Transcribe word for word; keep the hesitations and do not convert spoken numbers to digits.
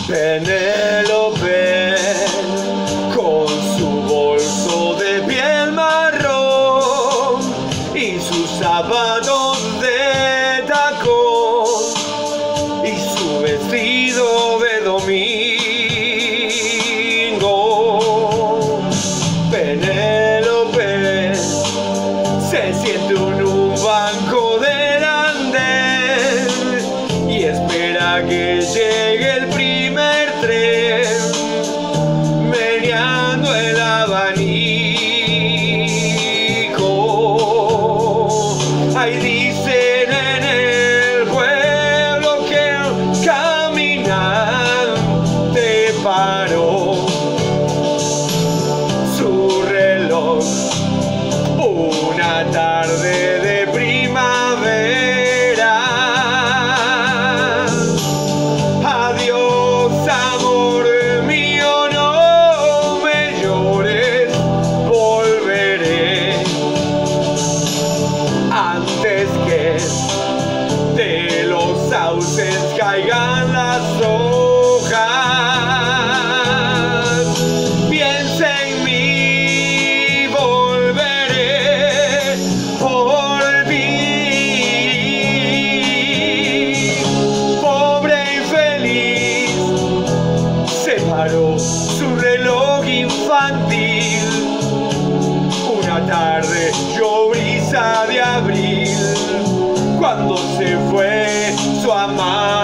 Penélope, con su bolso de piel marrón y sus zapatos de tacón y su vestido de domingo. Penélope se siente en un banco del andén y espera que llegue el primer tren, meneando el abanico. Ahí dicen en el pueblo que un caminante paró su reloj una tarde de primavera. Adiós, amor mío, no me llores, volveré antes que de los sauces caigan las hojas. Piensa en mí, volveré por ti. Pobre infeliz, se paró su reloj infantil una tarde lluviosa de abril, cuando se fue su amante.